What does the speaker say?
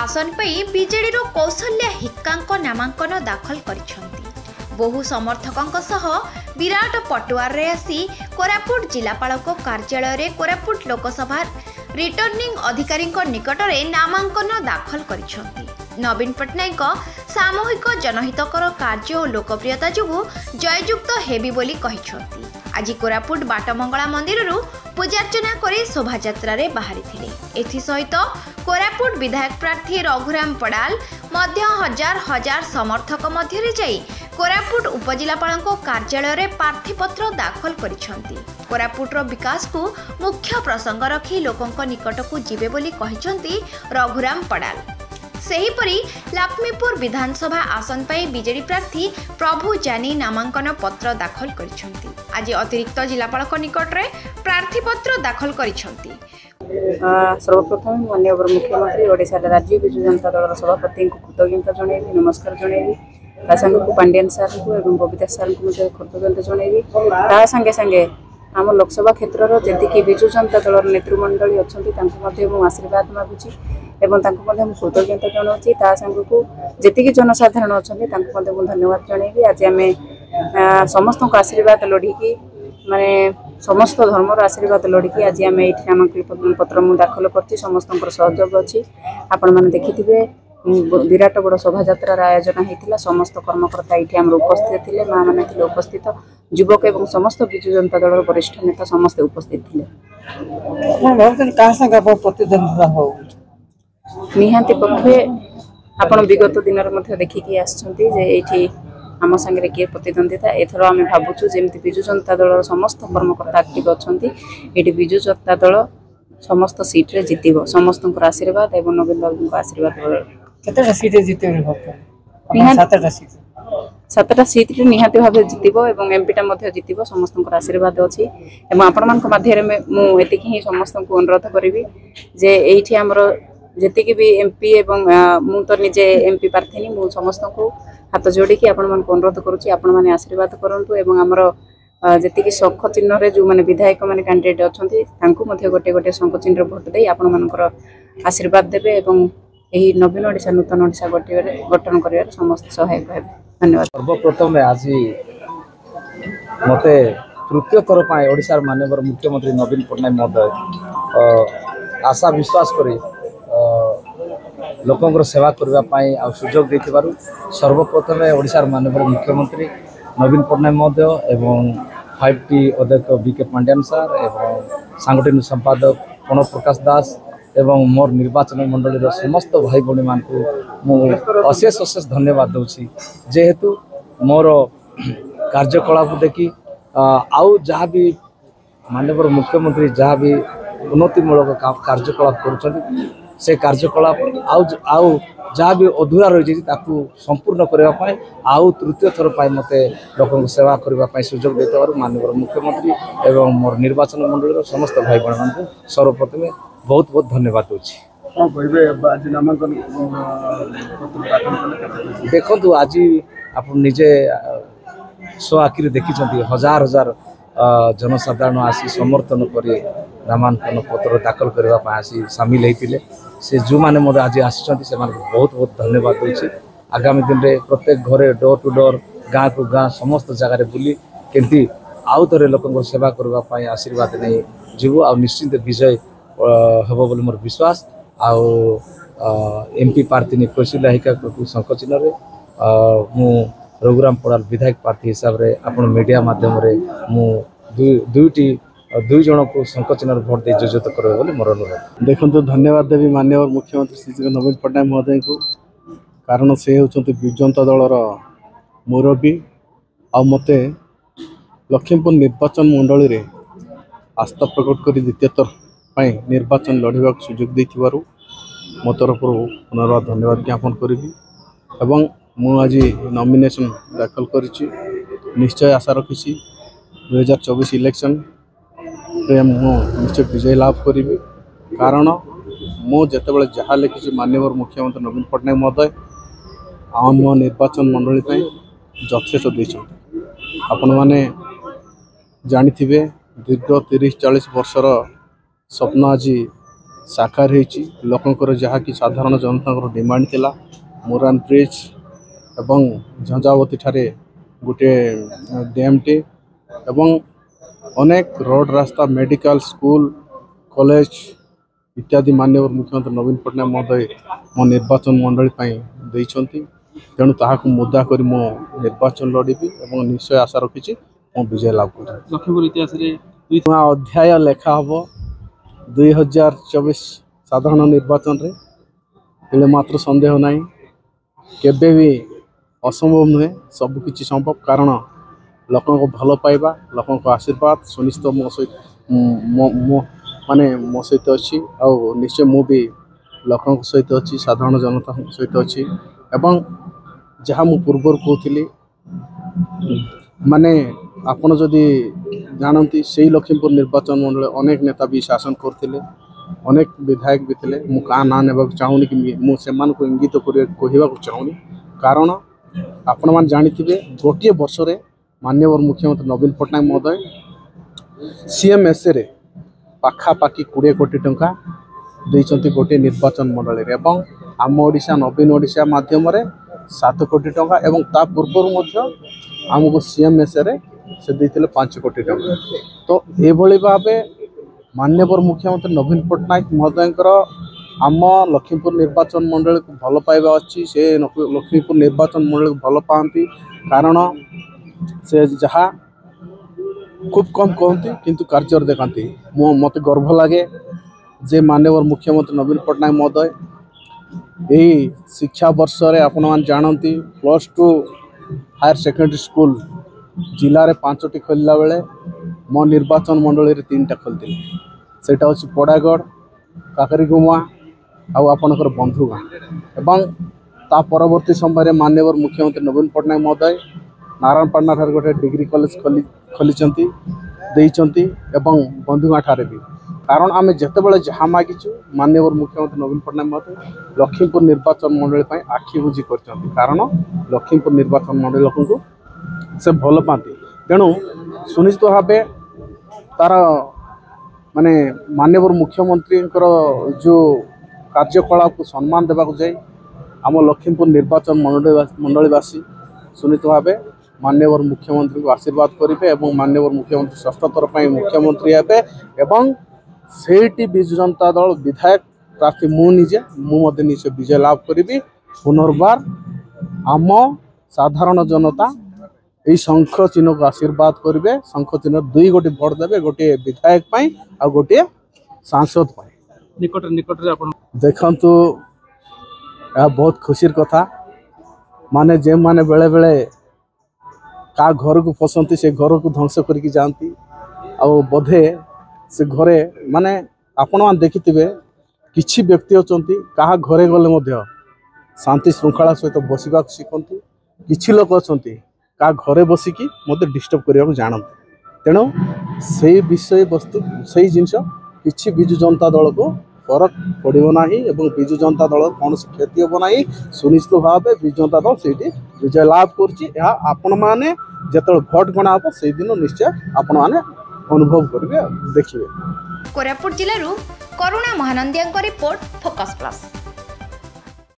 आसन पर बीजेडी कौशल्या हिक्का नामांकन दाखल करिसेंती। बहु समर्थकों सह विराट पटुआर रे आसी कोरापुट जिलापाल कार्यालय रे कोरापुट लोकसभा रिटर्निंग अधिकारी निकट में नामांकन दाखल करिसेंती। नवीन पट्टनायक सामूहिक जनहितकर कार्य और लोकप्रियता जोगु जययुक्त हेबी बोली कहिसेंती। आज कोरापुट बाटमंगला मंदिर पूजार्चना कर शोभायात्रा रे बाहरी थिले। एथि सहित कोरापुट विधायक प्रार्थी रघुराम पड़ाल मध्य हजार हजार समर्थक मध्य रे जाई कोरापुट उपजिलापाल कार्यालय रे प्रार्थीपत्र दाखल करिसेंती। कोरापुटर विकास को मुख्य प्रसंग रखी लोकों निकट को जीवे बोली कहिसेंती रघुराम पड़ाल। सेहीपरि लक्ष्मीपुर विधानसभा आसन पर बीजेडी प्रार्थी प्रभु जानी नामांकन पत्र दाखल करिसेंती। आज अतिरिक्त जिलापाल निकट में प्रार्थीपत्र दाखल करिसेंती। सर्वप्रथम माननीय मुख्यमंत्री ओडिशा राज्य विजु जनता दल सभापति को कृतज्ञता जनइबी, नमस्कार जनइबी। ता संगे को पांड्यान सार को एवं बबीता सार को कृतज्ञता जनइबी। ता संगे संगे आम लोकसभा क्षेत्र जी विजु जनता दल नेतृमंडली अच्छा आशीर्वाद मागुची एवं कृतज्ञता जनाऊँगी। ता संग को जी जनसाधारण अच्छा धन्यवाद जनइबी। आज आम समस्त आशीर्वाद लड़िकी माने समस्त धर्मर आशीर्वाद लड़िकी आज आम ये नामांकन पत्र मुझे दाखल कर समस्त सहयोग अच्छी। आपण मैंने देखिथे विराट बड़ शोभायात्रा आयोजन होता। समस्त कर्मकर्ता ये उपस्थित थे, माँ मैंने उपस्थित, युवक एवं समस्त विजु जनता दल वरिष्ठ नेता समस्ते उपस्थित थे। निहांती पक्षे आपण विगत दिन देखिकी आसछन्ती आम सांगे किए प्रतिद्वंदिता एथर आम भावुँ जमी विजु जनता दल समस्त कर्मकर्ता एक्टिव अच्छा ये विजु जनता दल समस्त सीट्रे जितब समस्त आशीर्वाद एवं नवीन बाबू आशीर्वाद सातटा सीट निहाती भाव जितब और एमपीटा जितब समस्त आशीर्वाद अच्छी। आपण माध्यम मुझे ही समस्त को अनुरोध करी जे ये आमर जी भी एमपी एवं मु तो निजे एमपी प्रार्थी मु समस्त को हाथ जोड़ी आपण मान अनुरोध करुँची आपण मैंने आशीर्वाद करूँ एवं आमर जी शंख चिन्ह जो मैंने विधायक मैंने कैंडिडेट अच्छा गोटे गोटे शंख चिन्ह भोट दे आपण मान आशीर्वाद देवे एवं यही नवीन ओडिशा नूतन ओडिशा गठन कर समस्त सहायक हे। धन्यवाद। सर्वप्रथम आज मते तृतीय थर ओडिशार माननीय मुख्यमंत्री नवीन पट्टनायक महोदय आशा विश्वास करी लोकंर सेवा करने सुजोग देथिबारु सर्वप्रथम ओडिशार माननीय मुख्यमंत्री नवीन पट्टनायक महोदय एवं 5T अध्यक्ष बीके पांड्यान सार एवं सांगठनिक संपादक प्रणव प्रकाश दास एवं मोर निर्वाचन मंडल समस्त भाई भाई मान को अशेष अशेष धन्यवाद दूसरी जेहेतु मोर कार्यकलाप देखी आउ जहाँ भी माननीय मुख्यमंत्री जहाँ भी उन्नतिमूलक कार्यकलाप कर से कार्यकलाप आउ जहाँ भी अधूरा रही संपूर्ण करने आउ तृतीय थर पर मत लोक सेवा करने सुजोग देते माननीय मुख्यमंत्री एवं मोर निर्वाचन मंडल समस्त भाई बहन को सर्वप्रथम बहुत बहुत धन्यवाद दूसरी। देखु आज आप निजे स्व आखि देखी हजार हजार जनसाधारण आसी समर्थन कर नामांकन पत्र दाखल करने आसी सामिल होते से जो मैंने आज आसी बहुत बहुत धन्यवाद दूसरी। आगामी दिन में प्रत्येक घरे डोर टू डोर गाँ को गाँ समस्त जगार बुली केमती आउ थे लोक सेवा करने आशीर्वाद नहीं जीवु आ निश्चिंत विजय हम बोली मोर विश्वास। आउ एमपी प्रार्थी कौशल्या हिका शंख चिन्ह मु रघुराम पड़ाल विधायक प्रार्थी हिसाब से आपण मीडिया माध्यम मु दुई जन को शंख चिन्ह भोट दे जोजत कर मोर अनुरोध। देखो धन्यवाद देवी माननीय मुख्यमंत्री श्री नवीन पट्टनायक महोदय को कारण से होती विजु जनता दलर मुरबी आ मते लक्ष्मीपुर निर्वाचन मंडली रे आस्था प्रकट कर द्वितीय थर निर्वाचन लड़वा सुजोग देथिबारु मो तरफ पुनर्बार धन्यवाद ज्ञापन करी एवं मु आज नॉमिनेशन दाखल करिछि। निश्चय आशा रखी 2024 इलेक्शन रे मु निश्चय विजय लाभ करी कारण मु जेतेबेले जहाँ लिखी माननीय मुख्यमंत्री नवीन पट्टनायक महोदय आम निर्वाचन मंडली यथेष्ट देते आपण मैंने जानी दीर्घ 30-40 वर्षर स्वप्न आज साकार होती लोकंर जहाँकि साधारण जनता डिमांड थिला मुरान ब्रिज एवं झंझावती ठारे गोटे डैम टे एवं अनेक रोड रास्ता मेडिकल स्कूल कॉलेज इत्यादि माननीय मुख्यमंत्री नवीन पट्टनायक महोदय मो निर्वाचन मंडली देइछंती तेणु ताहाकु मुद्दा करी मो निर्वाचन लड़बी और निश्चय आशा रखी मो विजय लाभ कर लखीमपुर इतिहास अध्याय लेखा हम 2024 साधारण निर्वाचन रे मात्र संदेह ना केबे भी असंभव नुहे सबकि संभव कारण लोकों को भल पाइबा लोकों को आशीर्वाद सुनिश्चित मो सहित माने मो सहित अच्छी और निश्चय मु भी लोकों सहित अच्छी साधारण जनता सहित अच्छी एवं जहाँ मु पूर्वर कहती माने आपण जदि जानती से लखीमपुर निर्वाचन मंडल अनेक नेता भी शासन करते अनेक विधायक भी थे मु का ना ने चाहूनी कि मुझे इंगित कहवा चाहूनी कारण आपण मैंने जानी गोटे वर्ष रे माननीय मुख्यमंत्री नवीन पट्टनायक महोदय सीएमएसए रे पाखापाखि 20 कोटी टंका देइचंती गोटे निर्वाचन मंडल रे एवं आम ओडिशा नवीन ओडिशा माध्यम 7 कोटी टंका एवं ता पूर्व आमको सीएमएसए रे से देते 5 कोटी टंका तो ये भाव माननीय मुख्यमंत्री नवीन पट्टनायक महोदय आम लखीमपुर निर्वाचन मंडल को भल पाइबा अच्छी से लखीमपुर निर्वाचन मंडल को भल पाती कारण से जहाँ खूब कम कहती किंतु कार्य देखती मत गर्व लगे जे माननीय मुख्यमंत्री नवीन पट्टनायक महोदय यही शिक्षा वर्ष रे आपण मान जानती +2 हायर सेकेंडरी स्कूल जिले में 5टी खोलला बेले मो निर्वाचन मंडल रे 3टा खोलते सेटा होछि पड़ागढ़ काकरीगुमा आपणकर बंधुगाँ एवं ता परवर्ती समय माननीय मुख्यमंत्री नवीन पट्टनायक महोदय नारायणपाटना ठारे गोटे डिग्री कॉलेज खोली एवं बंधुगाँ ठारे भी कारण आम जिते जहाँ मागिचु माननीय मुख्यमंत्री नवीन पट्टनायक महोदय लखीमपुर निर्वाचन मंडल आखि बुझी कर कारण लखीमपुर निर्वाचन मंडल लोक से भल पाती तेणु सुनिश्चित भाव तार माने माननीय मुख्यमंत्री जो कार्यकलाप को सम्मान देवाक जाए आम लखीमपुर निर्वाचन मंडलीवासी सुनिश्चित भाव माननीय मुख्यमंत्री को आशीर्वाद करेंगे और माननीय मुख्यमंत्री षष्ठ तरफ मुख्यमंत्री हे एवं सेठी विजु जनता दल विधायक प्रार्थी मुझे निजे विजय लाभ करी पुनर्बार आम साधारण जनता यही शंख चिन्ह को आशीर्वाद करेंगे शंख चिन्ह 2 गोटी भोट देवे गोटे विधायक पाई आ गोटे सांसद पाई निकट देखंतु यह बहुत खुशीर कथा माने जे माने बेले बेले का घर को पसंती से घर को ध्वंस करके जाती आ बोधे से घरे माने आपण मान देखिथिबे किछि व्यक्ति अछंती कहा घरे गले मध्य शांति श्रृंखला सहित बसवा शिखती किछि लोक अछंती का घरे बसिकी मते डिस्टर्ब करने जानते तेणु से विषय वस्तु से जिनस किछि विजु जनता दल को फरक पड़ो ना एवं विजु जनता दल कौन क्षति हम ना सुनिश्चित भाव विजु जनता दल से विजय लाभ कर जो भोट गणा हम से दिन निश्चय आपण मैंने अनुभव करेंगे देखिए। कोरापुट जिल्लारू Karuna Mahanandia report Focus plus.